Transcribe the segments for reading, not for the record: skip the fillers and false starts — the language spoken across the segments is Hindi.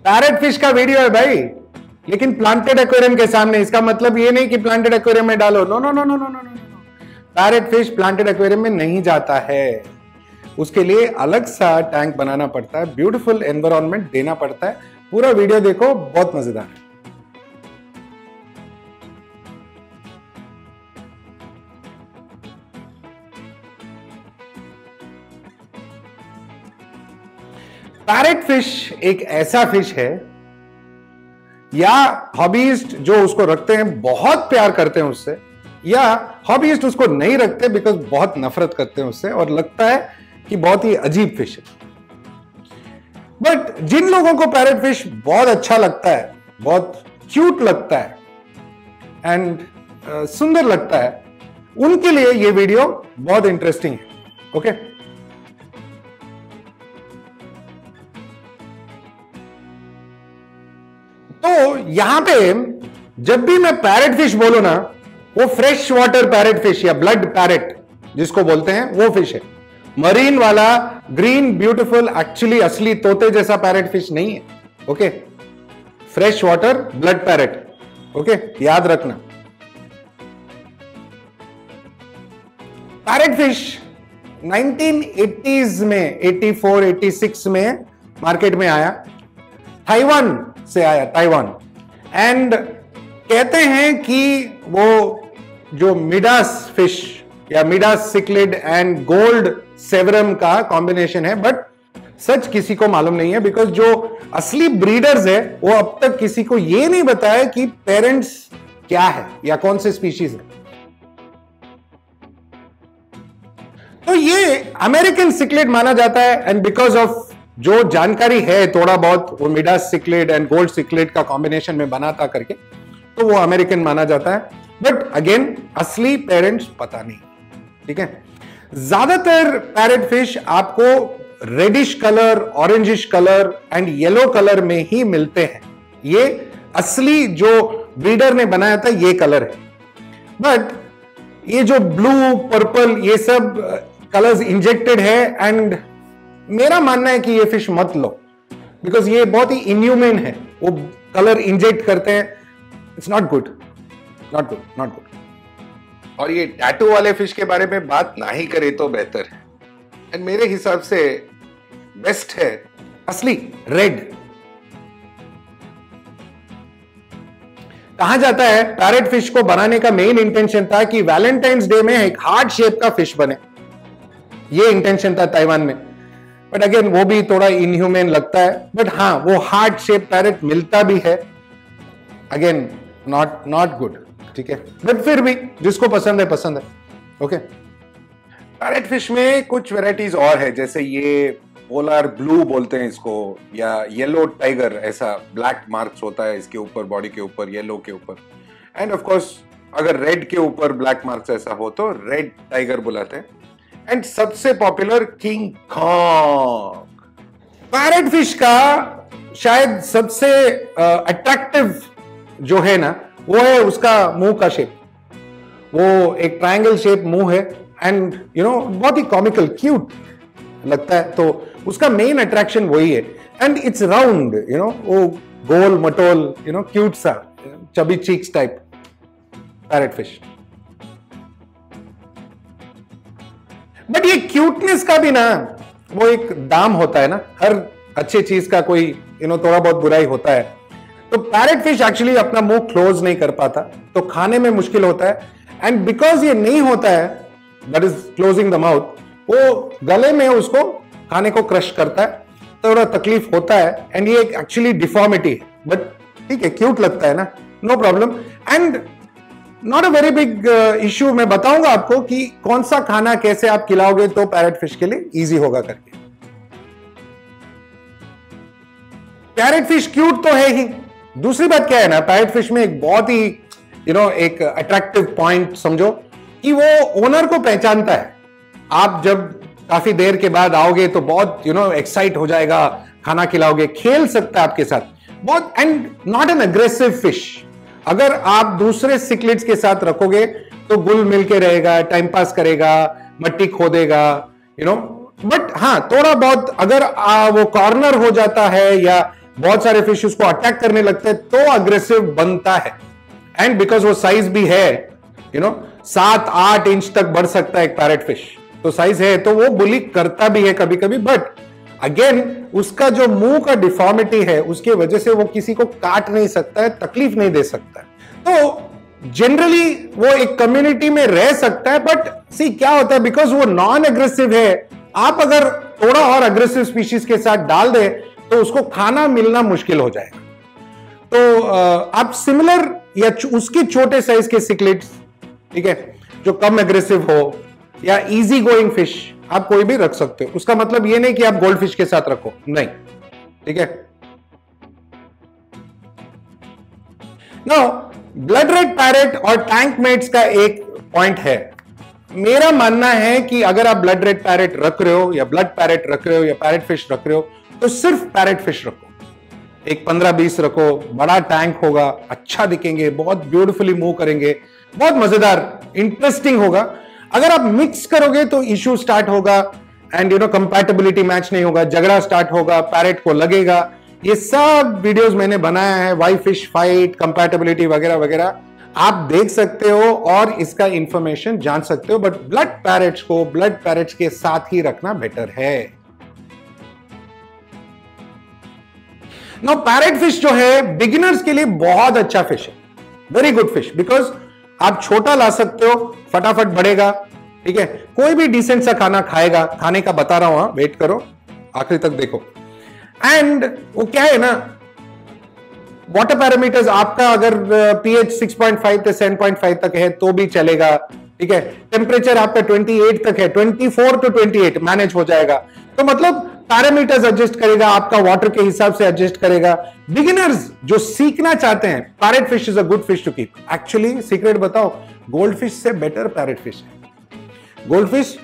पैरेट फिश का वीडियो है भाई, लेकिन प्लांटेड एक्वेरियम के सामने। इसका मतलब ये नहीं कि प्लांटेड एक्वेरियम में डालो, no no no no no no no. Parrot fish planted aquarium में नहीं जाता है, उसके लिए अलग सा टैंक बनाना पड़ता है, ब्यूटीफुल एनवायरनमेंट देना पड़ता है। पूरा वीडियो देखो, बहुत मजेदार है। पैरेट फिश एक ऐसा फिश है, या हॉबीस्ट जो उसको रखते हैं बहुत प्यार करते हैं उससे, या हॉबीस्ट उसको नहीं रखते बिकॉज बहुत नफरत करते हैं उससे और लगता है कि बहुत ही अजीब फिश है। बट जिन लोगों को पैरेट फिश बहुत अच्छा लगता है, बहुत क्यूट लगता है एंड सुंदर लगता है, उनके लिए ये वीडियो बहुत इंटरेस्टिंग है। ओके, तो यहां पे जब भी मैं पैरेट फिश बोलूं ना, वो फ्रेश वाटर पैरेट फिश या ब्लड पैरेट जिसको बोलते हैं वो फिश है। मरीन वाला ग्रीन ब्यूटीफुल एक्चुअली असली तोते जैसा पैरेट फिश नहीं है। Okay, fresh water blood parrot. Okay, याद रखना। पैरेट फिश 1980s में 84-86 में मार्केट में आया, ताइवान से आया, ताइवान। एंड कहते हैं कि वो जो मिडास फिश या Midas cichlid and gold severum का कॉम्बिनेशन है, बट सच किसी को मालूम नहीं है बिकॉज जो असली ब्रीडर्स है वो अब तक किसी को ये नहीं बताया कि पेरेंट्स क्या है या कौन से स्पीशीज है। तो ये अमेरिकन सिक्लिड माना जाता है एंड बिकॉज ऑफ जो जानकारी है थोड़ा बहुत, वो Midas cichlid and gold cichlid का कॉम्बिनेशन में बना था करके, तो वो अमेरिकन माना जाता है। बट अगेन असली पेरेंट्स पता नहीं। ठीक है, ज्यादातर पैरेट फिश आपको reddish colour, orangish colour and yellow colour में ही मिलते हैं। ये असली जो ब्रीडर ने बनाया था ये कलर है। बट ये जो ब्लू, पर्पल, ये सब कलर्स इंजेक्टेड है एंड मेरा मानना है कि ये फिश मत लो बिकॉज ये बहुत ही इनह्यूमन है। वो कलर इंजेक्ट करते हैं, it's not good, not good, not good. और ये टैटू वाले फिश के बारे में बात ना ही करे तो बेहतर है। एंड मेरे हिसाब से बेस्ट है असली रेड। कहा जाता है पैरेट फिश को बनाने का मेन इंटेंशन था कि वैलेंटाइंस डे में एक हार्ट शेप का फिश बने, ये इंटेंशन था ताइवान में। बट अगेन वो भी थोड़ा इनह्यूमन लगता है। बट हाँ, वो हार्ट शेप पैरेट मिलता भी है, अगेन नॉट गुड। ठीक है, बट फिर भी जिसको पसंद है पसंद है। ओके, पैरेट फिश में कुछ वेराइटीज और है, जैसे ये पोलर ब्लू बोलते हैं इसको, या येलो टाइगर, ऐसा ब्लैक मार्क्स होता है इसके ऊपर, बॉडी के ऊपर, येलो के ऊपर। एंड ऑफ कोर्स अगर रेड के ऊपर ब्लैक मार्क्स ऐसा हो तो रेड टाइगर बुलाते हैं। एंड सबसे popular King Kong. Parrot fish का शायद सबसे अट्रैक्टिव जो है ना, वो है उसका मुंह का शेप। वो एक ट्रायंगल शेप मुंह है एंड यू नो बहुत ही कॉमिकल क्यूट लगता है, तो उसका मेन अट्रैक्शन वही है। And it's round, you know, वो गोल मटोल, यू नो, क्यूट सा, chubby cheeks type parrot fish. But ये क्यूटनेस का भी ना वो एक दाम होता है ना, हर अच्छी चीज का कोई यू नो थोड़ा बहुत बुराई होता है। तो पैरेट फिश एक्चुअली अपना मुंह क्लोज नहीं कर पाता, तो खाने में मुश्किल होता है। एंड बिकॉज ये नहीं होता है, that is closing the mouth, वो गले में उसको खाने को क्रश करता है, थोड़ा तकलीफ होता है। एंड ये एक्चुअली डिफॉर्मिटी है, बट ठीक है, क्यूट लगता है ना, no problem. And not a very big issue. मैं बताऊंगा आपको कि कौन सा खाना कैसे आप खिलाओगे तो पैरेट फिश के लिए इजी होगा करके। पैरेट फिश क्यूट तो है ही, दूसरी बात क्या है ना, पैरेट फिश में एक बहुत ही यू नो एक अट्रैक्टिव पॉइंट समझो कि वो ओनर को पहचानता है। आप जब काफी देर के बाद आओगे तो बहुत यू नो एक्साइट हो जाएगा, खाना खिलाओगे, खेल सकता है आपके साथ बहुत। And not an aggressive fish. अगर आप दूसरे सिक्लिड्स के साथ रखोगे तो गुल मिलके रहेगा, टाइम पास करेगा, मट्टी खोदेगा, यू नो। बट हाँ, थोड़ा बहुत अगर वो कॉर्नर हो जाता है या बहुत सारे फिश उसको अटैक करने लगते हैं तो अग्रेसिव बनता है। एंड बिकॉज वो साइज भी है, 7-8 इंच तक बढ़ सकता है एक पैरेट फिश, तो साइज है तो वो बुली करता भी है कभी कभी। बट अगेन उसका जो मुंह का डिफॉर्मिटी है उसकी वजह से वो किसी को काट नहीं सकता है, तकलीफ नहीं दे सकता है। तो जनरली वो एक कम्युनिटी में रह सकता है। बट सी क्या होता है, बिकॉज वो नॉन एग्रेसिव है, आप अगर थोड़ा और अग्रेसिव स्पीशीज के साथ डाल दे तो उसको खाना मिलना मुश्किल हो जाएगा। तो आप सिमिलर या उसके छोटे साइज के सिक्लेट्स, ठीक है, जो कम एग्रेसिव हो या इजी गोइंग फिश आप कोई भी रख सकते हो। उसका मतलब ये नहीं कि आप गोल्ड फिश के साथ रखो, नहीं, ठीक है। नाउ ब्लड रेड पैरेट और टैंक मेट्स का एक पॉइंट है। मेरा मानना है कि अगर आप ब्लड रेड पैरेट रख रहे हो या ब्लड पैरेट रख रहे हो या पैरेट फिश रख रहे हो तो सिर्फ पैरेट फिश रखो, एक 15-20 रखो, बड़ा टैंक होगा, अच्छा दिखेंगे, बहुत ब्यूटीफुली मूव करेंगे, बहुत मजेदार इंटरेस्टिंग होगा। अगर आप मिक्स करोगे तो इश्यू स्टार्ट होगा एंड कंपैटिबिलिटी मैच नहीं होगा, झगड़ा स्टार्ट होगा, पैरेट को लगेगा। ये सब वीडियोस मैंने बनाया है, वाई फिश फाइट, कंपैटिबिलिटी वगैरह वगैरह, आप देख सकते हो और इसका इंफॉर्मेशन जान सकते हो। बट ब्लड पैरेट्स को ब्लड पैरेट्स के साथ ही रखना बेटर है। नाउ पैरेट फिश जो है बिगिनर्स के लिए बहुत अच्छा फिश है, वेरी गुड फिश, बिकॉज आप छोटा ला सकते हो, फटाफट बढ़ेगा, ठीक है, कोई भी डिसेंट सा खाना खाएगा। खाने का बता रहा हूं, वेट करो, आखिरी तक देखो। एंड वो क्या है ना, वाटर पैरामीटर्स आपका अगर पीएच 6.5 से 7.5 तक है तो भी चलेगा, ठीक है। टेम्परेचर आपका 28 तक है, 24 to 28 मैनेज हो जाएगा। तो मतलब पैरामीटर्स एडजस्ट करेगा, आपका वाटर के हिसाब से एडजस्ट करेगा। बिगिनर्स जो सीखना चाहते हैं, parrot fish is a good fish to keep. Actually secret बताओ, गोल्ड फिश से बेटर पैरेट फिश है। गोल्ड फिश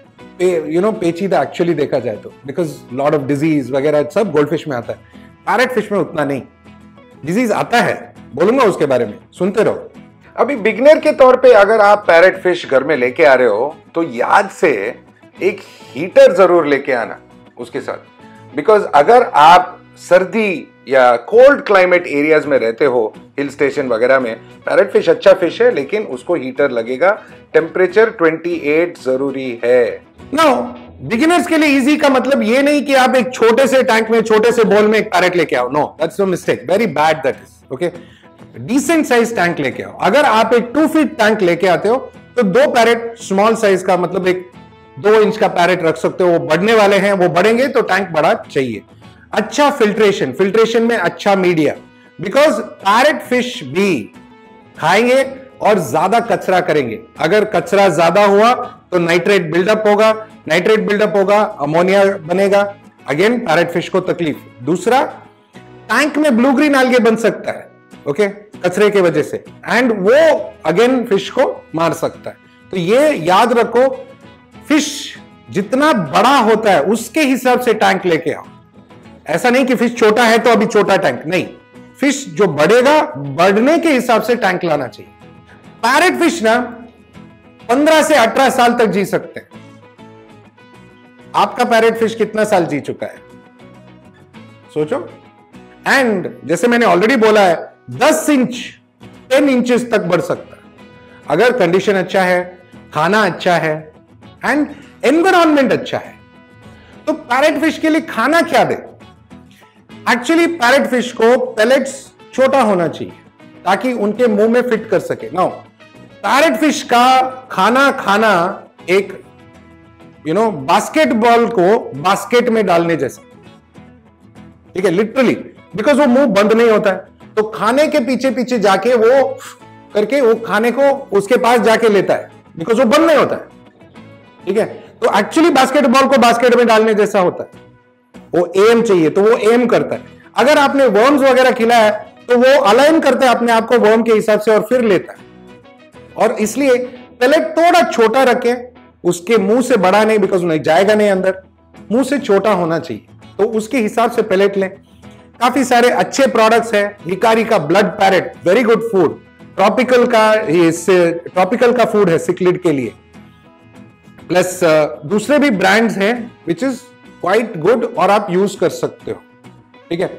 पेचीदा एक्चुअली देखा जाए तो, बिकॉज लॉट ऑफ डिजीज वगैरह सब गोल्ड फिश में आता है, पैरेट फिश में उतना नहीं। डिजीज आता है, बोलूंगा उसके बारे में, सुनते रहो। अभी बिगनर के तौर पे अगर आप पैरेट फिश घर में लेके आ रहे हो तो याद से एक हीटर जरूर लेके आना उसके साथ, बिकॉज अगर आप सर्दी या कोल्ड क्लाइमेट एरियाज में रहते हो, हिल स्टेशन वगैरह में, पैरेट फिश अच्छा फिश है लेकिन उसको हीटर लगेगा। टेम्परेचर 28 जरूरी है। नाउ बिगिनर्स के लिए इजी का मतलब ये नहीं कि आप एक छोटे से टैंक में, छोटे से बॉल में एक पैरेट लेके आओ, no, that's a mistake, very bad that is, okay. Decent size tank लेके आओ। अगर आप एक 2 फीट टैंक लेके आते हो तो 2 पैरेट स्मॉल साइज का, मतलब एक 2 इंच का पैरेट रख सकते हो। वो बढ़ने वाले हैं, वो बढ़ेंगे तो टैंक बड़ा चाहिए। अच्छा फिल्ट्रेशन में अच्छा मीडिया, बिकॉज पैरेट फिश भी खाएंगे और ज्यादा कचरा करेंगे। अगर कचरा ज्यादा हुआ तो नाइट्रेट बिल्डअप होगा, अमोनिया बनेगा, अगेन पैरेट फिश को तकलीफ। दूसरा, टैंक में ब्लू ग्रीन algae बन सकता है, ओके, कचरे के वजह से, एंड वो अगेन फिश को मार सकता है। तो ये याद रखो, फिश जितना बड़ा होता है उसके हिसाब से टैंक लेके आओ। ऐसा नहीं कि फिश छोटा है तो अभी छोटा टैंक, नहीं, फिश जो बढ़ेगा बढ़ने के हिसाब से टैंक लाना चाहिए। पैरेट फिश ना 15 से 18 साल तक जी सकते हैं। आपका पैरेट फिश कितना साल जी चुका है सोचो। एंड जैसे मैंने ऑलरेडी बोला है, 10 इंच 10 इंचेस तक बढ़ सकता है अगर कंडीशन अच्छा है, खाना अच्छा है एंड एनवायरमेंट अच्छा है। तो पैरेट फिश के लिए खाना क्या दे? एक्चुअली पैरेट फिश को पेलेट्स छोटा होना चाहिए ताकि उनके मुंह में फिट कर सके। नाउ पैरेट फिश का खाना एक बास्केटबॉल को बास्केट में डालने जैसा, ठीक है, लिटरली, बिकॉज वो मुंह बंद नहीं होता है। तो खाने के पीछे पीछे जाके वो करके वो खाने को उसके पास जाके लेता है, बिकॉज वो बंद नहीं होता है, ठीक है। तो एक्चुअली बास्केटबॉल को बास्केट में डालने जैसा होता है। वो एम चाहिए तो वो एम करता है। अगर आपने वर्म्स वगैरह खिलाया है तो वो अलाइन करता है अपने आप को वर्म के हिसाब से और फिर लेता है। और इसलिए पेलेट थोड़ा छोटा रखें, उसके मुंह से बड़ा नहीं, बिकॉज नहीं जाएगा नहीं अंदर, मुंह से छोटा होना चाहिए, तो उसके हिसाब से पेलेट लें। काफी सारे अच्छे प्रोडक्ट्स हैं। हिकारी का blood parrot, very good food. Tropical का फूड है सिक्लिड के लिए, प्लस दूसरे भी ब्रांड्स हैं विच इज क्वाइट गुड और आप यूज कर सकते हो, ठीक है।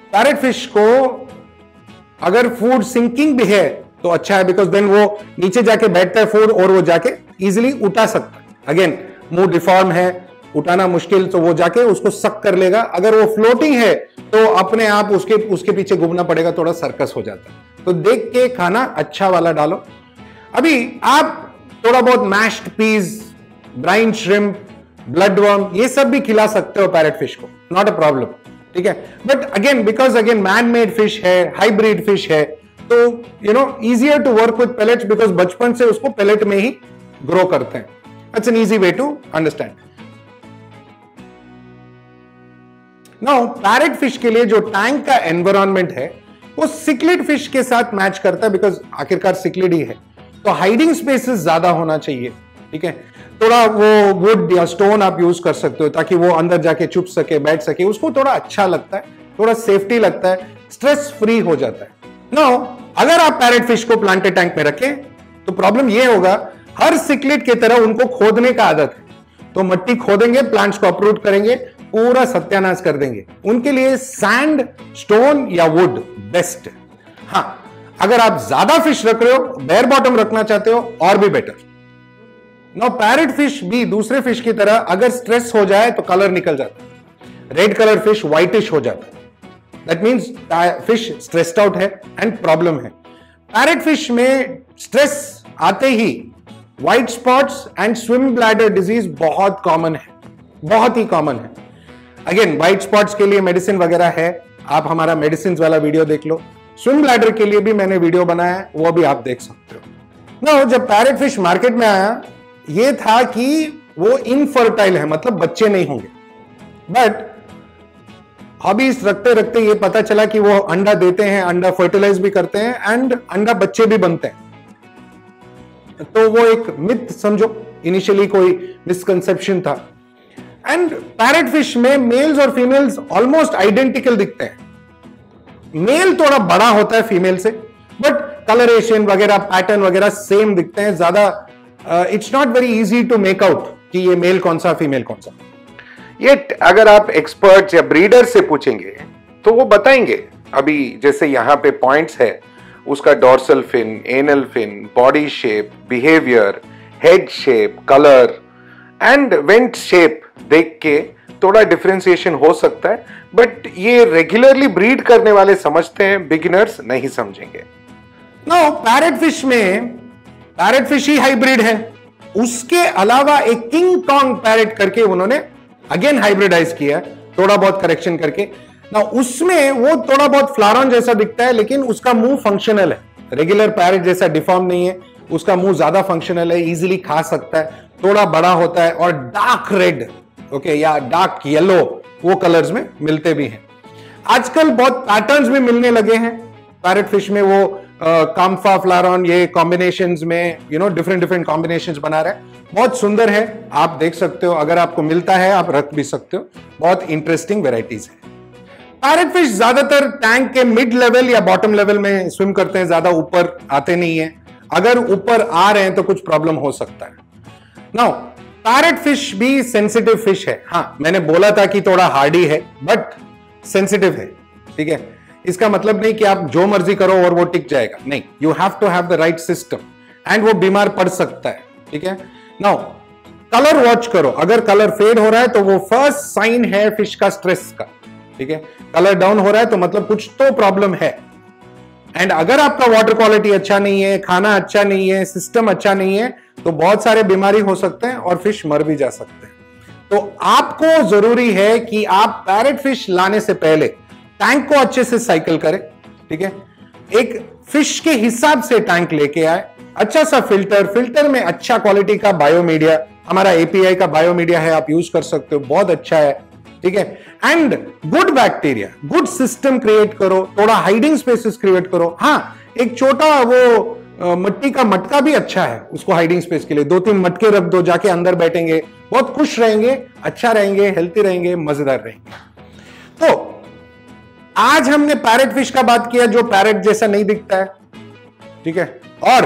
पैरेट फिश को अगर फूड सिंकिंग भी है तो अच्छा है, बिकॉज देन वो नीचे जाके बैठता है फूड और वो जाके इजिली उठा सकता है। अगेन मुंह डिफॉर्म है, उठाना मुश्किल, तो वो जाके उसको सक कर लेगा। अगर वो फ्लोटिंग है तो अपने आप उसके पीछे घूमना पड़ेगा, थोड़ा सर्कस हो जाता है। तो देख के खाना अच्छा वाला डालो। अभी आप थोड़ा बहुत mashed peas, brine shrimp, bloodworm, ये सब भी खिला सकते हो पैरेट फिश को, नॉट अ प्रॉब्लम, ठीक है। But again because again man made fish है, हाइब्रिड फिश है, तो you know easier to work with pellets, because बचपन से उसको पेलेट में ही ग्रो करते हैं। It's an easy way to understand. Now parrot fish के लिए जो टैंक का एनवायरनमेंट है वो सिक्लिड फिश के साथ मैच करता है, बिकॉज आखिरकार सिक्लिड ही है, तो हाइडिंग स्पेसेस ज्यादा होना चाहिए, ठीक है। थोड़ा वो वुड या स्टोन आप यूज कर सकते हो ताकि वो अंदर जाके छुप सके, बैठ सके, उसको थोड़ा अच्छा लगता है, थोड़ा सेफ्टी लगता है, स्ट्रेस फ्री हो जाता है। नाउ अगर आप पैरेट फिश को प्लांटेड टैंक में रखें तो प्रॉब्लम ये होगा, हर सिक्लिड की तरह उनको खोदने का आदत है, तो मट्टी खोदेंगे, प्लांट्स को अपरूट करेंगे, पूरा सत्यानाश कर देंगे। उनके लिए सैंड, स्टोन या वुड बेस्ट है। हाँ, अगर आप ज्यादा फिश रख रहे हो, बेयर बॉटम रखना चाहते हो, और भी बेटर। नाउ पैरेट फिश भी दूसरे फिश की तरह अगर स्ट्रेस हो जाए तो कलर निकल जाता है, रेड कलर फिश व्हाइटिश हो जाता है, that means fish stressed out है एंड प्रॉब्लम है। पैरेट फिश में स्ट्रेस आते ही white spots and swim bladder disease बहुत कॉमन है, बहुत ही कॉमन है। अगेन व्हाइट स्पॉट्स के लिए मेडिसिन वगैरह है, आप हमारा मेडिसिन वाला वीडियो देख लो। स्विम ब्लैडर के लिए भी मैंने वीडियो बनाया है, वो भी आप देख सकते हो। ना जब पैरेट फिश मार्केट में आया, ये था कि वो इनफर्टाइल है, मतलब बच्चे नहीं होंगे। बट हॉबीज रखते रखते ये पता चला कि वो अंडा देते हैं, अंडा फर्टिलाइज भी करते हैं एंड अंडा बच्चे भी बनते हैं। तो वो एक मिथ समझो, इनिशियली कोई मिसकंसेप्शन था। एंड पैरेट फिश में मेल्स और फीमेल्स ऑलमोस्ट आइडेंटिकल दिखते हैं। मेल थोड़ा बड़ा होता है फीमेल से, बट कलरेशन वगैरह, पैटर्न वगैरह सेम दिखते हैं। ज्यादा it's not very easy to make out कि ये मेल कौन सा, फीमेल कौन सा। ये अगर आप एक्सपर्ट्स या ब्रीडर से पूछेंगे तो वो बताएंगे। अभी जैसे यहां पे पॉइंट्स है, उसका dorsal fin, anal fin, body shape, behaviour, head shape, colour and vent shape देख के थोड़ा डिफरेंशिएशन हो सकता है, बट ये रेगुलरली ब्रीड करने वाले समझते हैं, बिगिनर्स नहीं समझेंगे। नो, पैरेट फिश में पैरेट फिश ही हाइब्रिड है, उसके अलावा एक किंग कॉन्ग पैरेट करके उन्होंने अगेन हाइब्रिडाइज किया, थोड़ा बहुत करेक्शन करके ना। उसमें वो थोड़ा बहुत फ्लारॉन जैसा दिखता है, लेकिन उसका मुंह फंक्शनल है, रेगुलर पैरेट जैसा डिफॉर्म नहीं है, उसका मुंह ज्यादा फंक्शनल है, इजीली खा सकता है, थोड़ा बड़ा होता है और डार्क रेड ओके या डार्क येलो वो कलर्स में मिलते भी हैं। आजकल बहुत पैटर्न्स भी मिलने लगे हैं पैरेट फिश में, वो काम्फा, फ्लारॉन, ये कॉम्बिनेशंस में डिफरेंट कॉम्बिनेशंस बना रहे हैं, बहुत सुंदर है, आप देख सकते हो। अगर आपको मिलता है आप रख भी सकते हो, बहुत इंटरेस्टिंग वेराइटीज है। पैरेट फिश ज्यादातर टैंक के मिड लेवल या बॉटम लेवल में स्विम करते हैं, ज्यादा ऊपर आते नहीं है। अगर ऊपर आ रहे हैं तो कुछ प्रॉब्लम हो सकता है। नाउ पैरेट फिश भी सेंसिटिव फिश है। हाँ, मैंने बोला था कि थोड़ा हार्डी है, बट सेंसिटिव है, ठीक है। इसका मतलब नहीं कि आप जो मर्जी करो और वो टिक जाएगा, नहीं। You have to have the right system and वो बीमार पड़ सकता है, ठीक है। नाउ कलर वॉच करो, अगर कलर फेड हो रहा है तो वो फर्स्ट साइन है फिश का स्ट्रेस का, ठीक है। कलर डाउन हो रहा है तो मतलब कुछ तो प्रॉब्लम है। एंड अगर आपका वाटर क्वालिटी अच्छा नहीं है, खाना अच्छा नहीं है, सिस्टम अच्छा नहीं है, तो बहुत सारे बीमारी हो सकते हैं और फिश मर भी जा सकते हैं। तो आपको जरूरी है कि आप पैरेट फिश लाने से पहले टैंक को अच्छे से साइकिल करें, ठीक है। एक फिश के हिसाब से टैंक लेके आए, अच्छा सा फिल्टर में अच्छा क्वालिटी का बायोमीडिया, हमारा एपीआई का बायोमीडिया है, आप यूज कर सकते हो, बहुत अच्छा है, ठीक है। And good bacteria, good system create करो, थोड़ा हाइडिंग स्पेसेस क्रिएट करो। हाँ, एक छोटा वो मिट्टी का मटका भी अच्छा है उसको हाइडिंग स्पेस के लिए, 2-3 मटके रख दो, जाके अंदर बैठेंगे, बहुत खुश रहेंगे, अच्छा रहेंगे, हेल्थी रहेंगे, मजेदार रहेंगे। तो आज हमने पैरेट फिश का बात किया जो पैरेट जैसा नहीं दिखता है, ठीक है, और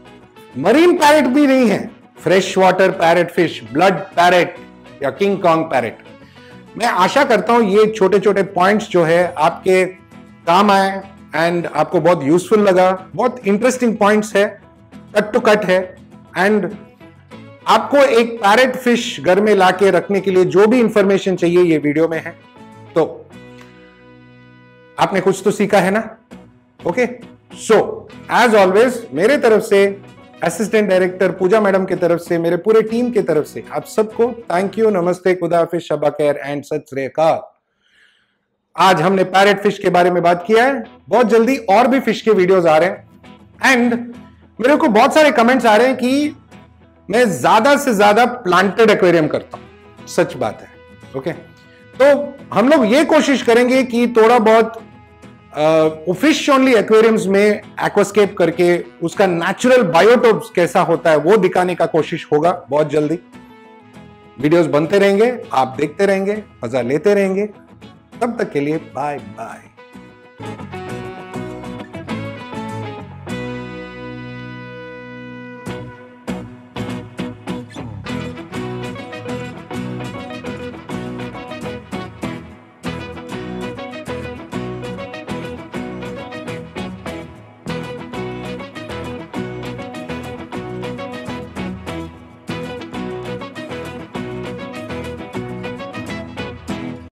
मरीन पैरेट भी नहीं है, fresh water parrot fish, blood parrot या किंग कॉन्ग पैरेट। मैं आशा करता हूं ये छोटे छोटे पॉइंट्स जो है आपके काम आए एंड आपको बहुत यूजफुल लगा, बहुत इंटरेस्टिंग पॉइंट्स है, कट टू कट है, एंड आपको एक पैरेट फिश घर में लाके रखने के लिए जो भी इंफॉर्मेशन चाहिए ये वीडियो में है। तो आपने कुछ तो सीखा है ना? ओके, सो एज ऑलवेज मेरे तरफ से, असिस्टेंट डायरेक्टर पूजा मैडम की तरफ से, मेरे पूरे टीम की तरफ से आप सबको थैंक यू, नमस्ते, खुदा हाफिज, शबा खैर एंड सत श्री अकाल। आज हमने पैरेट फिश के बारे में बात किया है। बहुत जल्दी और भी फिश के वीडियोस आ रहे हैं एंड मेरे को बहुत सारे कमेंट्स आ रहे हैं कि मैं ज्यादा से ज्यादा प्लांटेड एक्वेरियम करता हूं। सच बात है, ओके। तो हम लोग ये कोशिश करेंगे कि थोड़ा बहुत फिश ओनली एक्वेरियम्स में एक्वास्केप करके उसका नेचुरल बायोटोप्स कैसा होता है वो दिखाने का कोशिश होगा बहुत जल्दी। वीडियोस बनते रहेंगे, आप देखते रहेंगे, मजा लेते रहेंगे। तब तक के लिए बाय बाय।